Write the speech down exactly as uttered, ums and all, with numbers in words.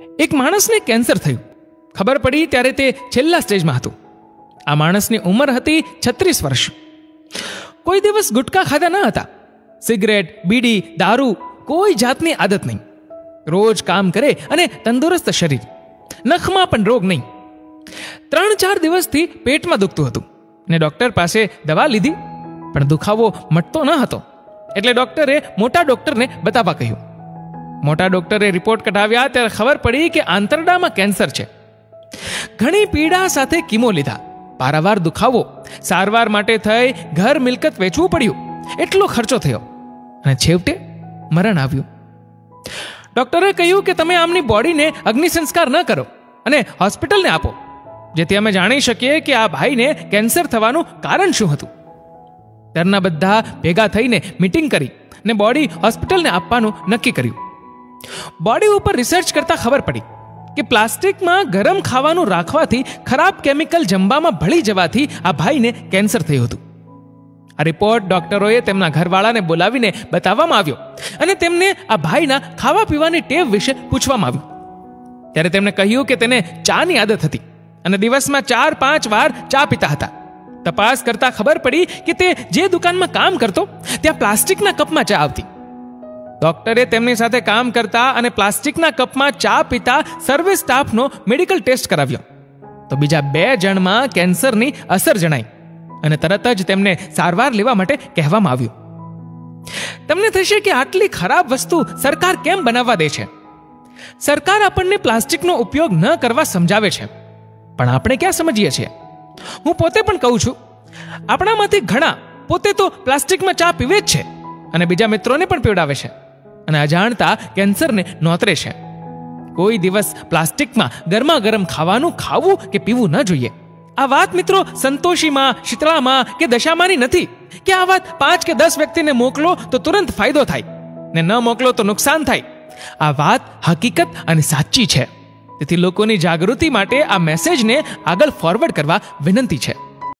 એક માણસને કેન્સર થયું. ખબર પડી ત્યારે તે છેલ્લા સ્ટેજમાં હતું. આ માણસની ઉંમર હતી છત્રીસ વર્ષ. કોઈ દિવસ ગુટકા ખાધા ન હતા. સિગરેટ, બીડી, દારૂ, કોઈ જાતની આદત નહીં. રોજ કામ કરે અને તંદુરસ્ત શરીર. નખમાં પણ રોગ નહીં. ત્રણ ચાર દિવસથી પેટમાં દુખતું હતું ને ડોક્ટર પાસે દવા લીધી, પણ દુખાવો મટતો ન હતો. એટલે ડોક્ટરે મોટા ડોક્ટરને બતાવવા કહ્યું. મોટા ડોક્ટરે રિપોર્ટ કઢાવ્યા ત્યારે ખબર પડી કે આંતરડામાં કેન્સર છે. ઘણી પીડા સાથે કીમો લીધા, પારાવાર દુખાવો, સારવાર માટે થઈ ઘર મિલકત વેચવું પડ્યું. એટલો ખર્ચો થયો અને છેવટે મરણ આવ્યું. ડોક્ટરે કહ્યું કે તમે આમની બોડીને અગ્નિ સંસ્કાર ન કરો અને હોસ્પિટલને આપો, જેથી અમે જાણી શકીએ કે આ ભાઈને કેન્સર થવાનું કારણ શું હતું. ઘરના બધા ભેગા થઈને મીટિંગ કરી ને બોડી હોસ્પિટલને આપવાનું નક્કી કર્યું. બોડી ઉપર રિસર્ચ કરતા ખબર પડી કે પ્લાસ્ટિકમાં ગરમ ખાવાનું રાખવાથી ખરાબ કેમિકલ જમવામાં ભળી જવાથી આ ભાઈને કેન્સર થયું હતું. આ રિપોર્ટ ડોક્ટરોએ તેમના ઘરવાળાને બોલાવીને બતાવવામાં આવ્યો અને તેમને આ ભાઈના ખાવા પીવાની ટેવ વિશે પૂછવામાં આવ્યું. ત્યારે તેમણે કહ્યું કે તેને ચાની આદત હતી અને દિવસમાં ચાર પાંચ વાર ચા પીતા હતા. તપાસ કરતા ખબર પડી કે તે જે દુકાનમાં કામ કરતો ત્યાં પ્લાસ્ટિકના કપમાં ચા આવતી. ડોક્ટરે તેમની સાથે કામ કરતા અને પ્લાસ્ટિકના કપમાં ચા પીતા સર્વિસ સ્ટાફનો મેડિકલ ટેસ્ટ કરાવ્યો તો બીજા બે જણમાં કેન્સરની અસર જણાઈ અને તરત જ તેમને સારવાર લેવા માટે કહેવામાં આવ્યું. તમને થશે કે આટલી ખરાબ વસ્તુ સરકાર કેમ બનાવવા દે છે? સરકાર આપણને પ્લાસ્ટિકનો ઉપયોગ ન કરવા સમજાવે છે, પણ આપણે ક્યાં સમજીએ છીએ? હું પોતે પણ કહું છું, આપણામાંથી ઘણા પોતે તો પ્લાસ્ટિકમાં ચા પીવે જ છે અને બીજા મિત્રોને પણ પીવડાવે છે અને અજાણતા કેન્સરને નોતરે છે. કોઈ દિવસ પ્લાસ્ટિકમાં ગરમા ગરમ ખાવાનું ખાવું કે પીવું ન જોઈએ. આ વાત મિત્રો સંતોષીમાં, શીતળામાં કે દશામાની નથી કે આ વાત પાંચ કે દસ વ્યક્તિને મોકલો તો તુરંત ફાયદો થાય ને ન મોકલો તો નુકસાન થાય. આ વાત હકીકત અને સાચી છે. તેથી લોકોની જાગૃતિ માટે આ મેસેજને આગળ ફોરવર્ડ કરવા વિનંતી છે.